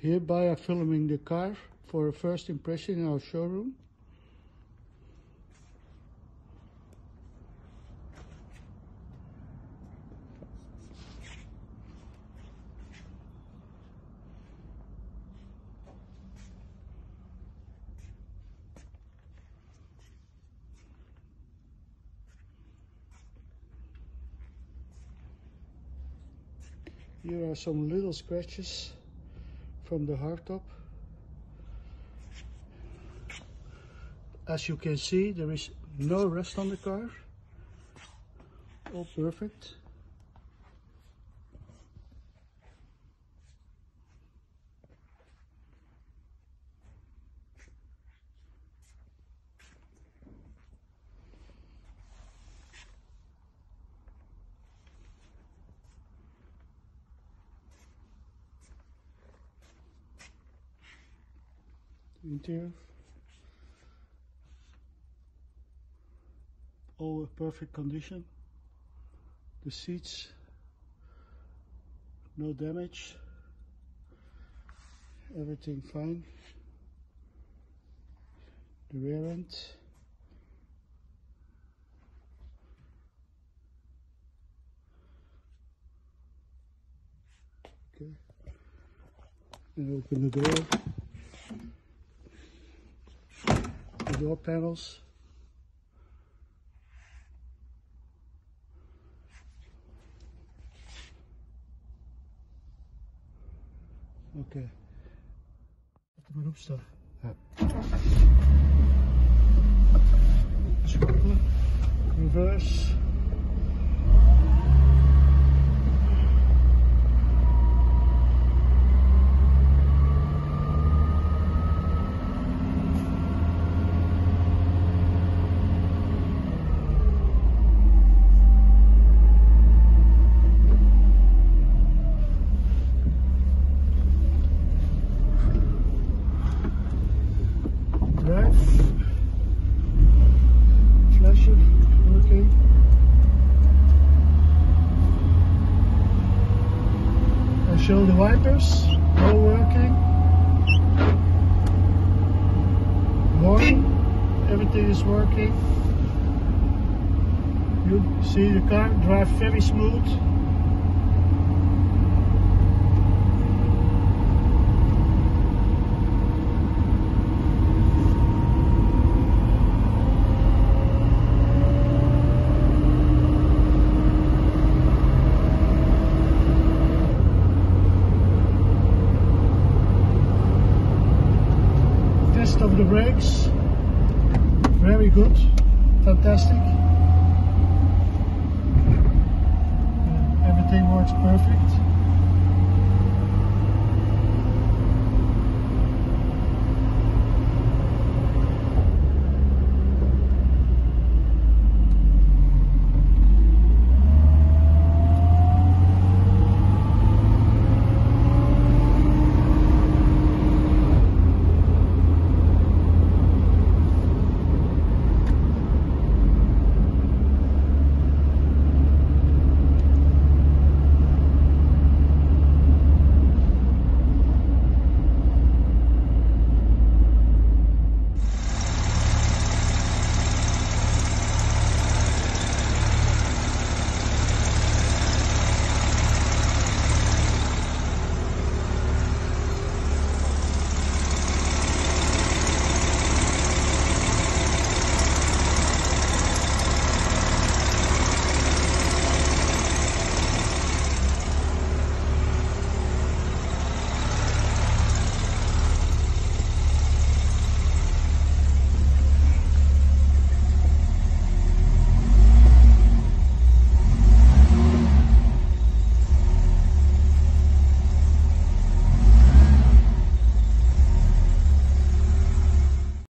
Hereby I'm filming the car for a first impression in our showroom. Here are some little scratches from the hardtop. As you can see, there is no rust on the car. All perfect. Interior, all in perfect condition. The seats, no damage, everything fine. The rear end, okay, and open the door. Door panels, okay. Laten we opstaan. Ja. Schakelen, reverse. Flasher working. I show the wipers, all working. Horn, everything is working. You see the car drive very smooth. Of the brakes, very good, fantastic. Everything works perfect.